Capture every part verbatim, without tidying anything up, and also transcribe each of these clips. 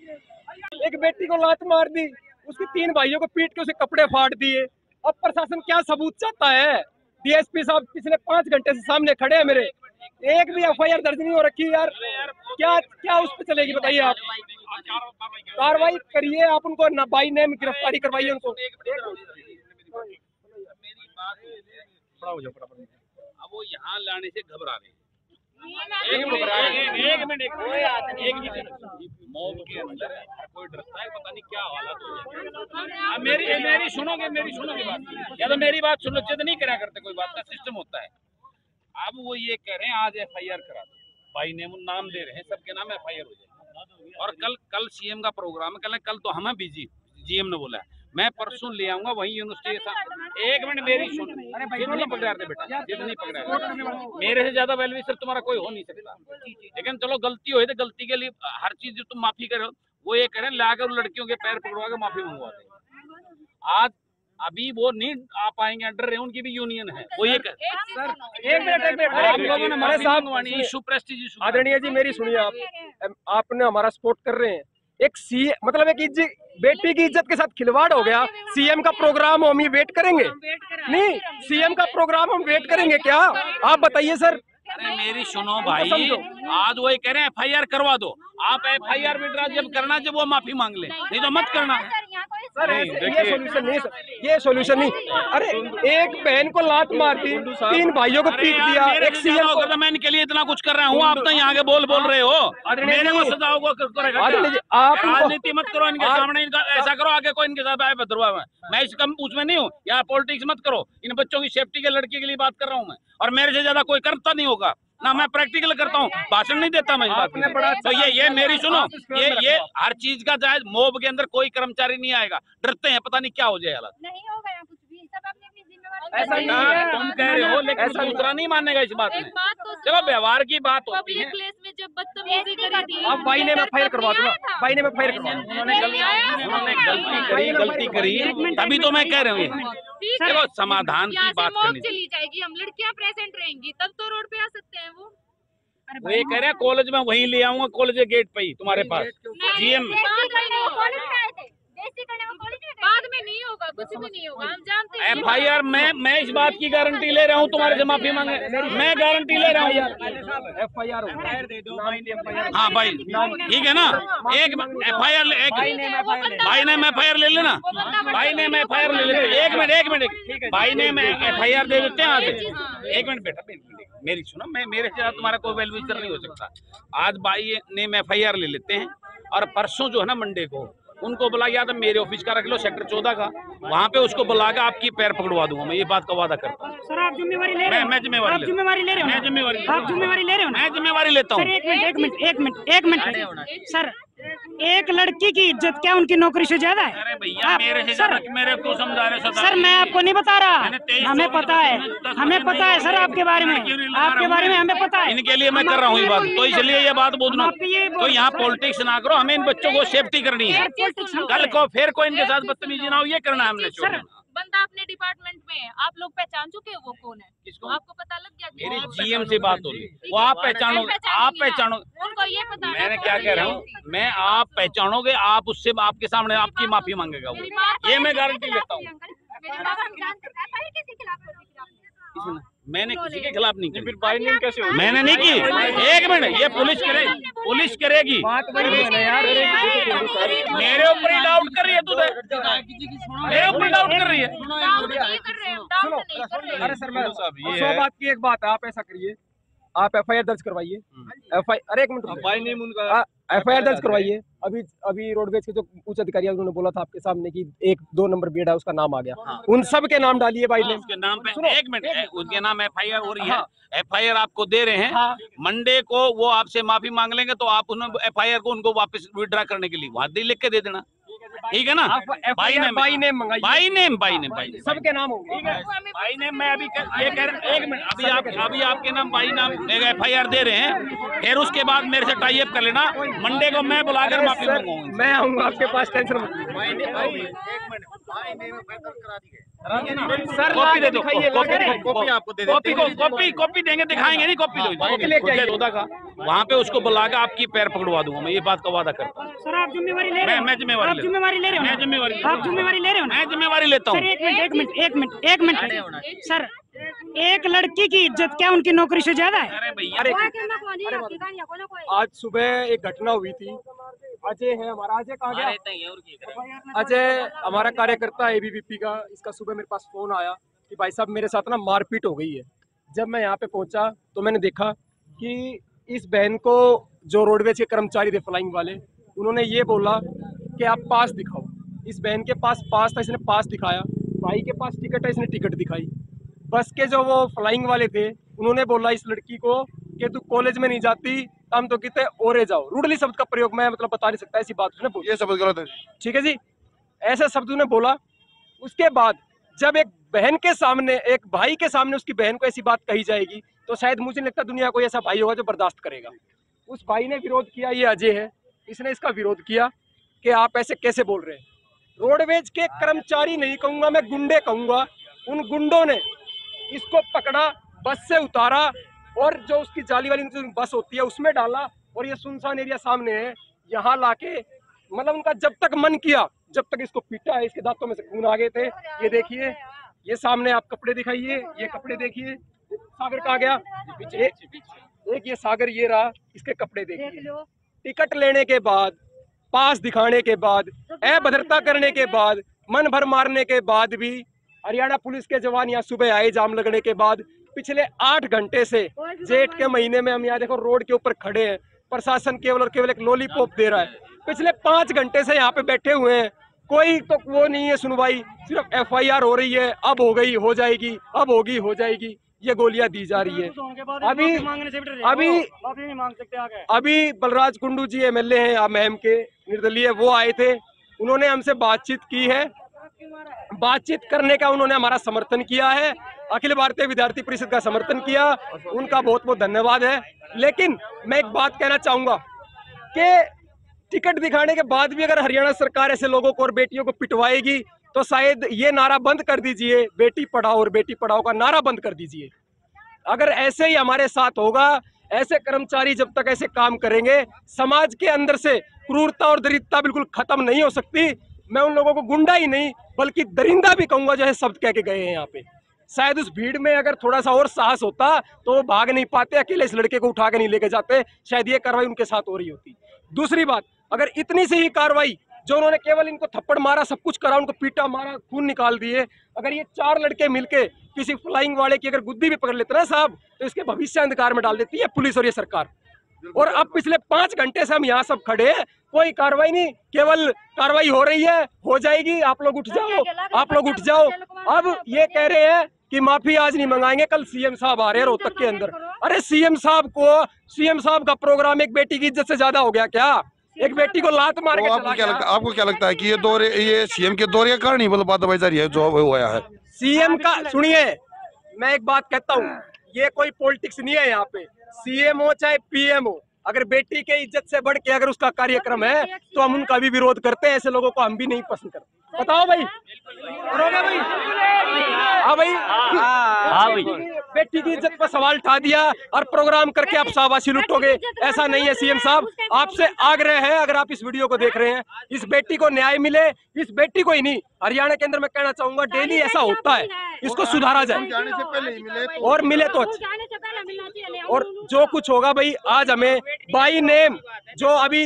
एक बेटी को लात मार दी, उसके तीन भाइयों को पीट के उसे कपड़े फाड़ दिए। अब प्रशासन क्या सबूत चाहता है? डीएसपी साहब पिछले पांच घंटे से सामने खड़े हैं मेरे, एक भी एफ आई आर दर्ज नहीं हो रखी यार। क्या क्या उस पर चलेगी बताइए आप? कार्रवाई करिए आप, उनको बाई नेम गिरफ्तारी करवाइए उनको। अब वो यहाँ लाने से घबरा रहे हैं। एक मिनट एक मिनट एक मिनट मॉब के अंदर कोई डरता है, पता नहीं क्या हालत हो जाए। अब मेरी मेरी सुनोगे मेरी सुनोगे बात, या तो मेरी बात सुनो, जिद नहीं करा करते, कोई बात का सिस्टम होता है। अब वो ये कह रहे हैं आज एफ आई आर करा दो, भाई ने वो नाम दे रहे हैं, सबके नाम एफ आई आर हो जाए। और कल कल सीएम का प्रोग्राम है, कल कल तो हम बिजी, जीएम ने बोला है मैं परसों ले आऊंगा वही यूनिवर्सिटी। एक मिनट मेरी सुन, जिद नहीं पकड़ा रहे बेटा, जिद नहीं पकड़ा रहे, मेरे से ज्यादा वेल विशर तुम्हारा कोई हो नहीं सकता। लेकिन चलो गलती हुई तो गलती के लिए हर चीज जो तुम माफी करो, वो ये करें लाकर लड़कियों के पैर पकड़वा के माफी मंगवा दें। आज अभी वो नहीं आ पाएंगे, अंडर उनकी भी यूनियन है, वो ये कर सर एक मिनट एक मिनट आप लोगों ने माफी मंगवानी, इशू प्रेस्टीज इशू। आदरणीय जी मेरी सुनिए, आप आपने हमारा सपोर्ट कर रहे हैं। एक सी मतलब एक इज्जत, बेटी की इज्जत के साथ खिलवाड़ हो गया। सीएम का प्रोग्राम हम ही वेट करेंगे? नहीं, सीएम का प्रोग्राम हम वेट करेंगे क्या? आप बताइए सर। अरे मेरी सुनो भाई, आज वही कह रहे हैं एफ आई आर करवा दो। आप एफ आई आर विड्रॉ जब करना जब वो माफी मांग ले, नहीं तो मत करना। सर ये सोल्यूशन नहीं सर, ये सोल्यूशन नहीं। अरे एक बहन को लात मार दी, तीन भाइयों को पीट दिया, एक सीएम को। तो मैं इनके लिए इतना कुछ कर रहा हूँ, आप तो यहाँ के बोल बोल रहे हो। मेरे को सजा होगा, आप राजनीति मत करो इनके सामने, इनका ऐसा करो आगे कोई इनके साथ आए बदरवा में। मैं इस कम उसमें नहीं हूँ, यहाँ पॉलिटिक्स मत करो। इन बच्चों की सेफ्टी के लड़की के लिए बात कर रहा हूँ मैं, और मेरे से ज्यादा कोई करता नहीं होगा ना। मैं प्रैक्टिकल करता हूँ, भाषण नहीं देता मैं इस बात में। तो ये ये मेरी सुनो, ये ये हर चीज का जायज, मोब के अंदर कोई कर्मचारी नहीं आएगा, डरते हैं पता नहीं क्या हो जाए हालत। नहीं होगा यहाँ कुछ भी, सब अपनी अपनी जिम्मेदारी। ऐसा नहीं है, तुम कह रहे हो, लेकिन दूसरा नहीं मानेगा इस बात में। चलो व्यवहार की बात होती है। पब्लिक प्लेस में जब बदतमीजी करी थी, आप भाई ने मैं फायर करवा दूंगा, भाई ने मैं फायर करवा दूंगा। उन्होंने गलती करी, गलती करी, तभी तो मैं कह रहा हूँ। देखो समाधान की बात करनी चली जाएगी, हम लड़कियां प्रेजेंट रहेंगी तब तो रोड पे आ सकते हैं। वो वो ये कह रहे हैं कॉलेज में वहीं ले आऊंगा, कॉलेज के गेट पे ही तुम्हारे पास जीएम। बाद में नहीं होगा, कुछ भी नहीं होगा, हम जानते हैं। एफ आई आर मैं मैं इस बात की गारंटी ले रहा हूँ, तुम्हारे से माफी मांगे, मैं गारंटी ले रहा हूँ। एफ आई आर हाँ भाई ठीक है ना, एक एफ आई आर, एक भाई ने एफ आई आर ले लेना, भाई ने एफ आई आर ले लेते। एक मिनट एक मिनट भाई ने एफ आई आर दे देते हैं आज। एक मिनट बेटा मेरी सुनो, मैं मेरे से तुम्हारा कोई वेल विशर नहीं हो सकता। आज भाई ने एफ आई आर ले लेते हैं, और परसों जो है ना मंडे को उनको बुला गया था, मेरे ऑफिस का रख लो सेक्टर चौदह का, वहाँ पे उसको बुला के आपकी पैर पकड़वा दूंगा। मैं ये बात का वादा करता हूँ। सर आप जिम्मेवारी ले रहे हो? मैं जिम्मेवारी जिम्मेवारी ले रहे हो? मैं जिम्मेवारी आप जिम्मेवारी ले रहे हो? मैं जिम्मेवारी लेता हूँ। एक मिनट एक मिनट एक मिनट एक मिनट सर, एक लड़की की इज्जत क्या उनकी नौकरी से ज्यादा है? अरे भैया मेरे से सर, मेरे को समझा रहे सर मैं आपको नहीं बता रहा, हमें पता है, हमें पता है सर आपके बारे में, आपके बारे में हमें पता है। इनके लिए मैं कर रहा हूँ ये बात, तो इसलिए ये बात बोलना। तो यहाँ पॉलिटिक्स ना करो, हमें इन बच्चों को सेफ्टी करनी है। कल को फिर कोई इनके साथ बदतमीजी ना हो, ये करना है हमने। सर बंदा अपने डिपार्टमेंट में है, आप लोग पहचान चुके हो वो कौन है? किसको? आपको पता लग गया? मेरी जीएम से बात हो रही, वो आप पहचानो, आप पहचानो। उनको ये पता, मैंने क्या कह रहा हूँ, मैं आप पहचानोगे, आप उससे आपके सामने आपकी माफी मांगेगा वो, ये मैं गारंटी लेता हूँ। मैंने किसी के खिलाफ नहीं की, फिर भाई ने कैसे हो? मैंने नहीं की। एक मिनट, ये पुलिस करेगी, पुलिस करेगी। मेरे ऊपर ही डाउट कर रही है, तू मेरे ऊपर डाउट कर रही है। अरे सर मैं सौ बात की एक बात है, आप ऐसा करिए, आप एफ आई आर दर्ज करवाइए। एफ आई अरे एक मिनट भाई नेम उनका एफ आई आर दर्ज करवाइए। अभी अभी रोडवेज के जो उच्च अधिकारी है उन्होंने बोला था आपके सामने कि एक दो नंबर बेड है उसका नाम आ गया। हाँ। उन सब के नाम डालिए भाई नेम, उसके नाम पे। एक मिनट, उनके नाम एफ आई आर हो रही है, एफ आई आर आपको दे रहे हैं। हाँ। मंडे को वो आपसे माफी मांग लेंगे, तो आप उन्हें एफ आई आर को उनको वापस विड्रॉ करने के लिए वहाँ लिख के दे देना, ठीक है ना? भाई नेम भाई नेम मंगाइए, भाई नेम भाई नेम भाई सबके नाम होंगे। भाई नेम मैं अभी ये कह रहा, एक मिनट, अभी आप अभी आपके नाम भाई नाम एफ आई आर दे रहे हैं, फिर उसके बाद मेरे से टाई अप कर लेना। मंडे को मैं बुलाकर माफी मांगूंगा, मैं आऊंगा आपके पास, टेंशन मत। सर कॉपी दे दो, दिखाइए, कॉपी लाके दे दिखाइए। कॉपी आपको दे कॉपी को कॉपी कॉपी देंगे, दिखाएंगे नहीं, कॉपी दो बाइक लेके आइए। चौदह का वहाँ पे उसको बुला के आपकी पैर पकड़वा दूंगा मैं, ये बात का वादा करता हूँ। सर आप जिम्मेवारी ले रहे मैं हो? मैं जिम्मेवारी आप ले- जिम्मेवारी ले रहे हो ना? मैं जिम्मेवारी आप जिम्मेवारी ले रहे हो ना? मैं जिम्मेवारी लेता सर हूँ। एक मिनट एक मिनट एक मिनट एक मिनट सर, एक लड़की की इज्जत क्या उनकी नौकरी से ज्यादा है? अरे भैया अरे आज सुबह एक घटना हुई थी। अजय है हमारा, अजय कहाँ गया? अजय हमारा कार्यकर्ता है एबीवीपी का। इसका सुबह मेरे पास फोन आया कि भाई साहब मेरे साथ ना मारपीट हो गई है। जब मैं यहाँ पे पहुंचा तो मैंने देखा कि इस बहन को जो रोडवेज के कर्मचारी थे फ्लाइंग वाले, उन्होंने ये बोला कि आप पास दिखाओ। इस बहन के पास पास था, इसने पास दिखाया। भाई के पास टिकट है, इसने टिकट दिखाई। बस के जो वो फ्लाइंग वाले थे उन्होंने बोला इस लड़की को कि तू कॉलेज में नहीं जाती, हम तो कहते ओरे जाओ। रूडली शब्द का प्रयोग मैं मतलब बता नहीं सकता, ऐसी बात उसने बोली। ये शब्द गलत है। ठीक है जी, ऐसे शब्द उन्होंने बोला। उसके बाद जब एक बहन के सामने, एक भाई के सामने उसकी बहन को ऐसी बात कही जाएगी तो शायद मुझे नहीं लगता दुनिया कोई ऐसा भाई होगा जो बर्दाश्त करेगा। उस भाई ने विरोध किया, ये अजय है, इसने इसका विरोध किया कि आप ऐसे कैसे बोल रहे हैं। रोडवेज के कर्मचारी नहीं कहूंगा मैं, गुंडे कहूंगा। उन गुंडों ने इसको पकड़ा, बस से उतारा और जो उसकी जाली वाली जो बस होती है उसमें डाला और ये सुनसान एरिया सामने है, यहाँ लाके मतलब उनका जब तक मन किया जब तक इसको पीटा है। इसके दांतों में से खून आ गए थे। ये देखिए, ये सामने आप कपड़े दिखाइए, ये कपड़े देखिए। सागर कहाँ गया? एक, एक ये सागर ये रहा, इसके कपड़े देखिए। टिकट लेने के बाद, पास दिखाने के बाद, अभद्रता करने के बाद, मन भर मारने के बाद भी हरियाणा पुलिस के जवान यहाँ सुबह आए। जाम लगने के बाद पिछले आठ घंटे से, जेठ के महीने में हम यहाँ देखो रोड के ऊपर खड़े हैं। प्रशासन केवल और केवल एक लॉलीपॉप दे रहा है। पिछले पांच घंटे से यहाँ पे बैठे हुए हैं, कोई तो वो नहीं है सुनवाई। सिर्फ एफ आई आर हो रही है, अब हो गई हो जाएगी, अब होगी हो जाएगी, ये गोलियां दी जा रही है। अभी अभी अभी Balraj Kundu ji M L A हैं आप महम के, निर्दलीय, वो आए थे। उन्होंने हमसे बातचीत की है। बातचीत करने का उन्होंने हमारा समर्थन किया है, अखिल भारतीय विद्यार्थी परिषद का समर्थन किया, उनका बहुत बहुत धन्यवाद है। लेकिन मैं एक बात कहना चाहूंगा कि टिकट दिखाने के बाद भी अगर हरियाणा सरकार ऐसे लोगों को और बेटियों को पिटवाएगी तो शायद ये नारा बंद कर दीजिए, बेटी पढ़ाओ और बेटी पढ़ाओ का नारा बंद कर दीजिए। अगर ऐसे ही हमारे साथ होगा, ऐसे कर्मचारी जब तक ऐसे काम करेंगे, समाज के अंदर से क्रूरता और दरिद्रता बिल्कुल खत्म नहीं हो सकती। मैं उन लोगों को गुंडा ही नहीं बल्कि दरिंदा भी कहूंगा जो है शब्द कह के गए हैं यहाँ पे। शायद उस भीड़ में अगर थोड़ा सा और साहस होता तो वो भाग नहीं पाते, अकेले इस लड़के को उठा के नहीं लेके जाते, शायद ये कार्रवाई उनके साथ हो रही होती। दूसरी बात, अगर इतनी सी ही कार्रवाई जो उन्होंने केवल इनको थप्पड़ मारा, सब कुछ करा, उनको पीटा मारा, खून निकाल दिए, अगर ये चार लड़के मिलके किसी फ्लाइंग वाले की अगर गुद्दी भी पकड़ लेते ना साहब, तो इसके भविष्य अंधकार में डाल देती है पुलिस और ये सरकार। और अब पिछले पांच घंटे से हम यहाँ सब खड़े हैं, कोई कार्रवाई नहीं, केवल कार्रवाई हो रही है, हो जाएगी, आप लोग उठ जाओ, आप लोग उठ जाओ। अब ये कह रहे हैं कि माफी आज नहीं मंगाएंगे, कल सीएम साहब आ रहे हैं रोहतक के अंदर। अरे सीएम साहब को, सीएम साहब का प्रोग्राम एक बेटी की इज्जत से ज्यादा हो गया क्या? एक बेटी को लात मार के तो आपको क्या लगता है, आपको क्या लगता है कि ये दौरे, ये सीएम के दौरे का कारण ही मतलब बात दबाई जा रही है जो हुआ है? सीएम का सुनिए, मैं एक बात कहता हूँ, ये कोई पॉलिटिक्स नहीं है यहाँ पे। सीएम हो चाहे पीएम हो, अगर बेटी के इज्जत से बढ़ के अगर उसका कार्यक्रम है तो हम उनका भी विरोध करते हैं। ऐसे लोगों को हम भी नहीं पसंद करते। बताओ भाई, करोगे भाई? हाँ भाई, हाँ भाई, बेटी की इज्जत पर सवाल उठा दिया और प्रोग्राम करके आप शाबाशी लुटोगे, ऐसा नहीं है। सीएम साहब आपसे आग्रह है, अगर आप इस वीडियो को देख रहे हैं, इस बेटी को न्याय मिले। इस बेटी को ही नहीं, हरियाणा के अंदर मैं कहना चाहूंगा डेली ऐसा होता है, इसको सुधारा जाए जाने से पहले ही मिले तो और मिले तो अच्छा। और जो कुछ होगा भाई, आज हमें बाई नेम जो अभी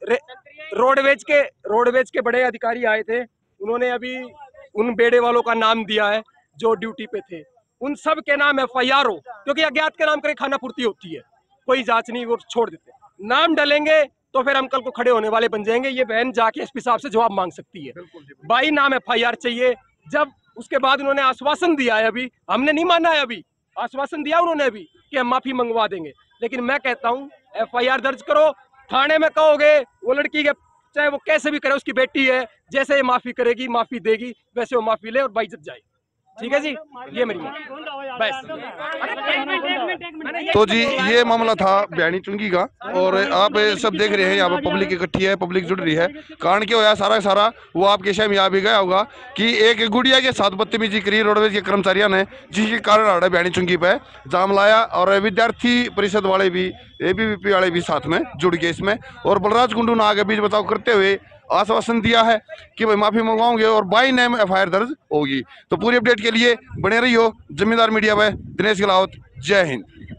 रोडवेज के रोडवेज के बड़े अधिकारी आए थे, उन्होंने अभी उन बेड़े वालों का नाम दिया है जो ड्यूटी पे थे, उन सब के नाम एफ आई आर हो, क्योंकि अज्ञात के नाम करके खाना पूर्ति होती है, कोई जांच नहीं, वो छोड़ देते। नाम डलेंगे तो फिर हम कल को खड़े होने वाले बन जाएंगे। ये बहन जाके एसपी साहब से जवाब मांग सकती है। बाई नाम एफ आई आर चाहिए। जब उसके बाद उन्होंने आश्वासन दिया है, अभी हमने नहीं माना है, अभी आश्वासन दिया उन्होंने अभी कि हम माफी मंगवा देंगे, लेकिन मैं कहता हूँ एफ आई आर दर्ज करो। थाने में कहोगे वो लड़की के, चाहे वो कैसे भी करे, उसकी बेटी है, जैसे ये माफी करेगी, माफी देगी, वैसे वो माफी ले और बाइज्जत जाए। ठीक है जी, ये मेरी बस। तो जी ये मामला था बयानी चुंगी का, और आप सब देख रहे हैं यहाँ पर पब्लिक इकट्ठी है, पब्लिक जुड़ रही है। कारण क्या होया सारा सारा वो आपके शहर में यहाँ भी गया होगा कि एक गुड़िया के साथ बदतमीजी करी रोडवेज के कर्मचारियों ने, जिसके कारण आड़े बयानी चुंगी पे जाम लाया, और विद्यार्थी परिषद वाले भी, एबीवीपी वाले भी साथ में जुड़ गए इसमें। और बलराज कुंडू ने आगे बीच बचाव करते हुए आश्वासन दिया है कि भाई माफी मंगवाओगे और by name F I R दर्ज होगी। तो पूरी अपडेट के लिए बने रहिए जमींदार मीडिया में। दिनेश गलावत, जय हिंद।